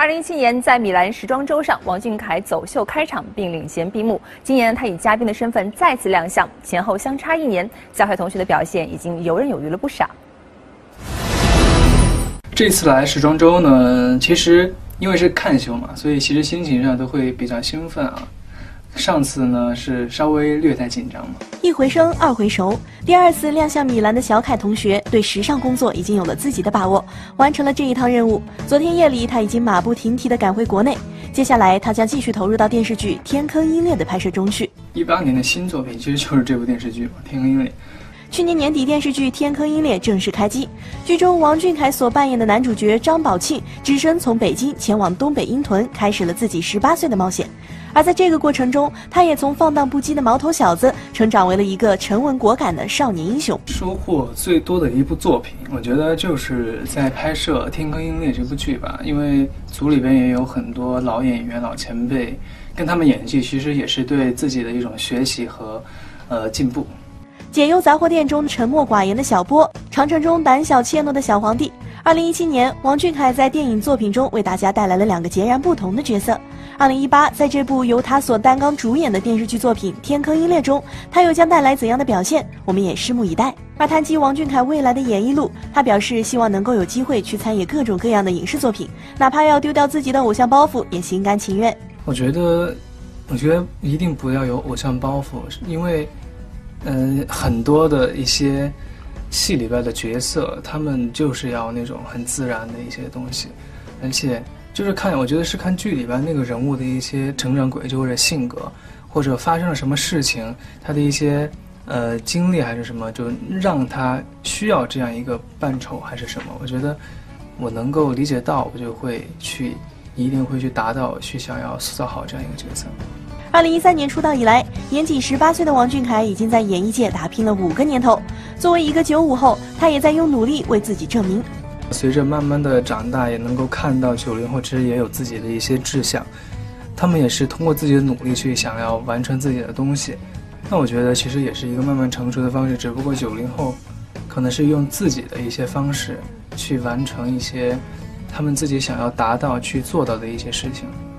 2017年在米兰时装周上，王俊凯走秀开场并领衔闭幕。今年他以嘉宾的身份再次亮相，前后相差1年，小凯同学的表现已经游刃有余了不少。 这次来时装周呢，其实因为是看秀嘛，所以其实心情上都会比较兴奋啊。上次呢是稍微略带紧张嘛。 一回生，二回熟。第2次亮相米兰的小凯同学，对时尚工作已经有了自己的把握，完成了这一趟任务。昨天夜里，他已经马不停蹄地赶回国内。接下来，他将继续投入到电视剧《天坑鹰猎》的拍摄中去。 18年的新作品其实就是这部电视剧嘛，《天坑鹰猎》。 去年年底，电视剧《天坑鹰猎》正式开机。剧中，王俊凯所扮演的男主角张宝庆，只身从北京前往东北鹰屯，开始了自己18岁的冒险。而在这个过程中，他也从放荡不羁的毛头小子，成长为了一个沉稳果敢的少年英雄。 收获最多的一部作品，我觉得就是在拍摄《天坑鹰猎》这部剧吧，因为组里边也有很多老演员、老前辈，跟他们演技其实也是对自己的一种学习和进步。 解忧杂货店中沉默寡言的小波，长城中胆小怯懦的小皇帝。2017年，王俊凯在电影作品中为大家带来了2个截然不同的角色。2018，在这部由他所担纲主演的电视剧作品《天坑鹰猎》中，他又将带来怎样的表现？我们也拭目以待。而谈及王俊凯未来的演艺路，他表示希望能够有机会去参演各种各样的影视作品，哪怕要丢掉自己的偶像包袱，也心甘情愿。 我觉得一定不要有偶像包袱，因为很多的一些戏里边的角色，他们就是要那种很自然的一些东西，而且就是我觉得是看剧里边那个人物的一些成长轨迹或者性格，或者发生了什么事情，他的一些经历还是什么，就让他需要这样一个扮丑还是什么。我觉得我能够理解到，我就会一定会去达到，去想要塑造好这样一个角色。 2013年出道以来，年仅18岁的王俊凯已经在演艺界打拼了5个年头。作为一个95后，他也在用努力为自己证明。 随着慢慢的长大，也能够看到90后其实也有自己的一些志向，他们也是通过自己的努力去想要完成自己的东西。那我觉得其实也是一个慢慢成熟的方式，只不过90后可能是用自己的一些方式去完成一些他们自己想要达到去做到的一些事情。